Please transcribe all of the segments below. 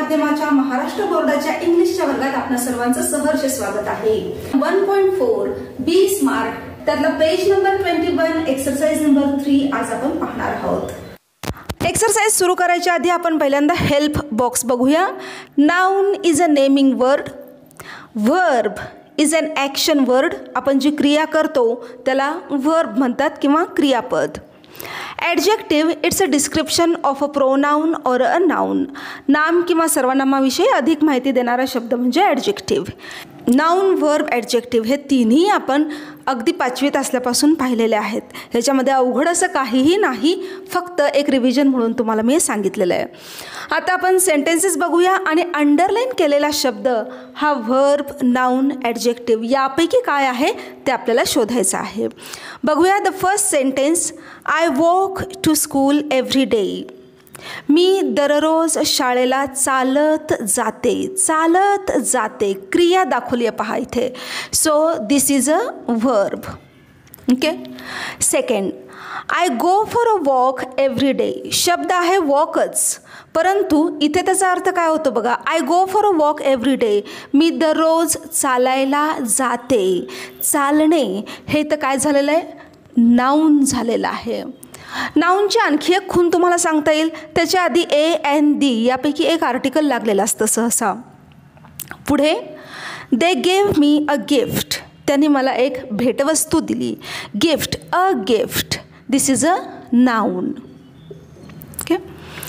माध्यमाच्या महाराष्ट्र बोर्डाच्या इंग्लिशच्या वर्गात आपल्या सर्वांचं सहर्ष स्वागत आहे। 1.4 बी स्मार्ट त्यातला पेज नंबर 21 एक्सरसाइज नंबर 3 आज आपण पाहणार आहोत। एक्सरसाइज सुरू करायच्या आधी आपण पहिल्यांदा हेल्प बॉक्स बघूया। Noun is a naming word, verb is an action word, आपण जी क्रिया करतो त्याला वर्ब म्हणतात किंवा क्रियापद। Adjective it's a description of a pronoun or a noun, नाम किंवा सर्वनामाविषयी अधिक माहिती देणारा शब्द म्हणजे ॲडजेक्टिव्ह। नाउन, वर्ब, ॲडजेक्टिव्ह हे तिन्ही आपण अगदी 5वीत असल्यापासून पाहिलेले आहेत। ह्याच्यामध्ये अवघड असं काहीही नाही, फक्त एक रिव्हिजन म्हणून तुम्हाला मी सांगितलेलं आहे। आता आपण सेंटेन्सेस बघूया आणि अंडरलाईन केलेला शब्द हा वर्ब, नाउन, ॲडजेक्टिव्ह यापैकी काय आहे ते आपल्याला शोधायचं आहे। बघूया the first sentence, I walk to school every day, मी दररोज शाळेला चालत जाते, चालत जाते क्रिया दाखवली आहे पहा इथे। So this is a verb, okay. Second, I go for a walk every day, शब्द आहे वॉकच, परंतु इथे त्याचा अर्थ काय होतो बघा, I go for a walk every day, मी दररोज चालायला जाते। चालणे हे तर काय झालेलं आहे, नाउन झालेलं आहे। नाउनची आणखी एक खूण तुम्हाला सांगता येईल, त्याच्या आधी ए एन दी यापैकी एक आर्टिकल लागलेलं असतं सहसा। पुढे they gave me a gift, त्यांनी मला एक भेटवस्तू दिली, gift, a gift, this is a noun, okay.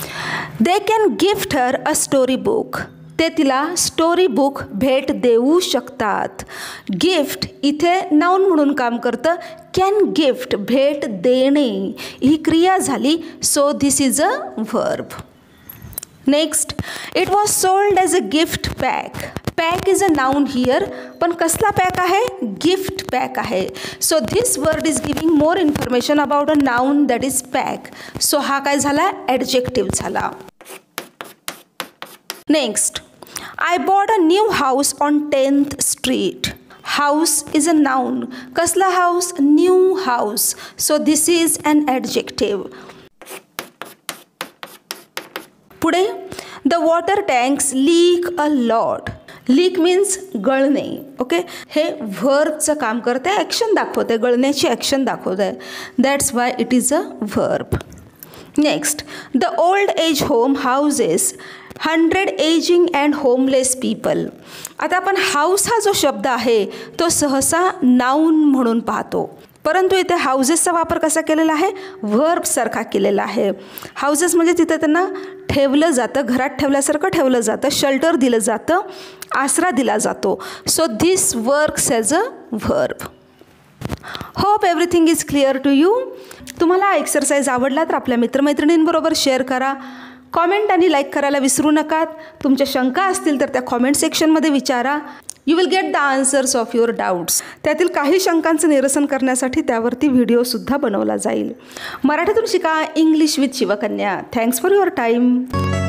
They can gift her a story book, ते तिला स्टोरी बुक भेट देऊ शकतात। गिफ्ट इथे नाउन म्हणून काम करतं, कॅन गिफ्ट भेट देणे ही क्रिया झाली, so this is a verb. Next, it was sold as a gift pack, pack is a noun here, पण कसला पॅक आहे, गिफ्ट पॅक आहे। So this word is giving more information about a noun that is pack, सो हा काय झाला, adjective झाला। Next, I bought a new house on 10th Street. House is a noun. कसला house? New house. So this is an adjective. पुढे, the water tanks leak a lot. Leak means गळणे, okay. हे वर्बचं काम करते, action दाखवते, गळण्याची action दाखवते, that's why it is a verb. Next, the old age home houses 100 aging and homeless people. आता आपण हाऊस हा जो शब्द आहे तो सहसा नाउन म्हणून पाहतो, परंतु इथे हाऊसेसचा वापर कसा केलेला आहे, वर्बसारखा केलेला आहे। हाऊसेस म्हणजे तिथे त्यांना ठेवलं जातं, घरात ठेवल्यासारखं ठेवलं जातं, शेल्टर दिलं जातं, आसरा दिला जातो। So this works as a verb. Hope everything is clear to you. तुम्हाला हा एक्सरसाइज आवडला तर आपल्या मित्रमैत्रिणींबरोबर शेअर करा, कॉमेंट आणि लाईक करायला विसरू नका। तुमच्या शंका असतील तर त्या कॉमेंट सेक्शनमध्ये विचारा, you will get the answers of your doubts. त्यातील काही शंकांचं निरसन करण्यासाठी त्यावरती व्हिडिओसुद्धा बनवला जाईल। मराठीतून शिका English with Shivkanya. Thanks for your time.